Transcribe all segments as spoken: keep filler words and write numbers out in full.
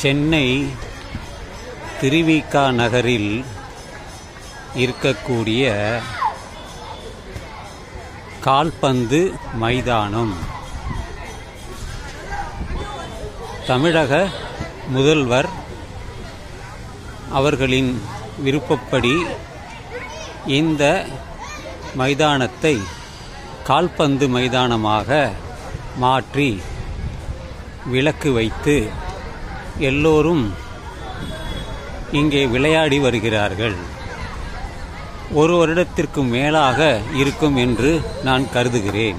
சென்னை திருவிக நகரில் இருக்கக்கூடிய கால்பந்து மைதானம் தமிழக முதல்வர் அவர்களின் விருப்பப்படி இந்த மைதானத்தை கால்பந்து மைதானமாக மாற்றி விளக்கு வைத்து எல்லோரும் இங்கே விளையாடி வருகிறார்கள். ஒரு வருடத்திற்கு மேலாக இருக்கும் என்று நான் கருதுகிறேன்.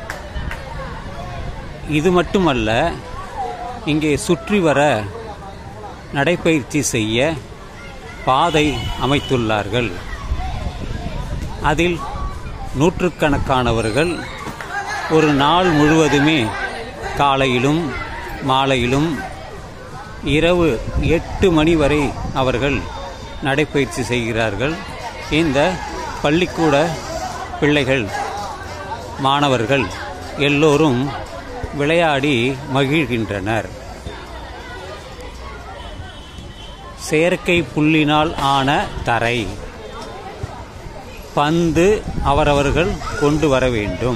இது மட்டுமல்ல, இங்கே சுற்றி வர நடைப்பயிற்சி செய்ய பாதை அமைத்துள்ளார்கள். அதில் நூற்றுக்கணக்கானவர்கள் ஒரு நாள் முழுவதுமே காலையிலும் மாலையிலும் இரவு எட்டு மணி வரை அவர்கள் நடைப்பயிற்சி செய்கிறார்கள். இந்த பள்ளிக்கூட பிள்ளைகள் மாணவர்கள் எல்லோரும் விளையாடி மகிழ்கின்றனர். செயற்கை புல்லினால் ஆன தரை, பந்து அவரவர்கள் கொண்டு வர வேண்டும்.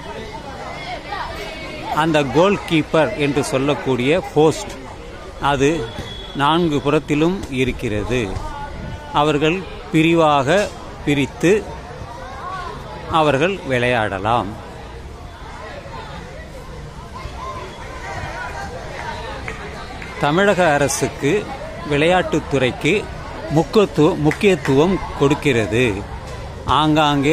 அந்த கோல் கீப்பர் என்று சொல்லக்கூடிய போஸ்ட் அது நான்கு புறத்திலும் இருக்கிறது. அவர்கள் பிரிவாக பிரித்து அவர்கள் விளையாடலாம். தமிழக அரசுக்கு விளையாட்டுத்துறைக்கு முக்கியத்துவம் முக்கியத்துவம் கொடுக்கிறது. ஆங்காங்கே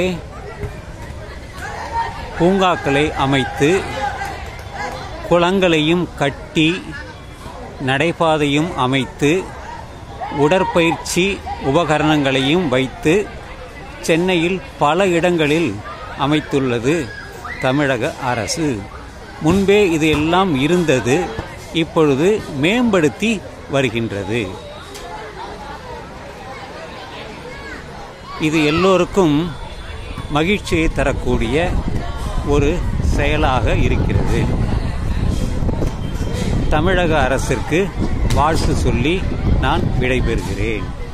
பூங்காக்களை அமைத்து குளங்களையும் கட்டி நடைபாதையும் அமைத்து உடற்பயிற்சி உபகரணங்களையும் வைத்து சென்னையில் பல இடங்களில் அமைத்துள்ளது தமிழக அரசு. முன்பே இது எல்லாம் இருந்தது, இப்பொழுது மேம்படுத்தி வருகின்றது. இது எல்லோருக்கும் மகிழ்ச்சியை தரக்கூடிய ஒரு செயலாக இருக்கிறது. தமிழக அரசிற்கு வாழ்த்து சொல்லி நான் விடைபெறுகிறேன்.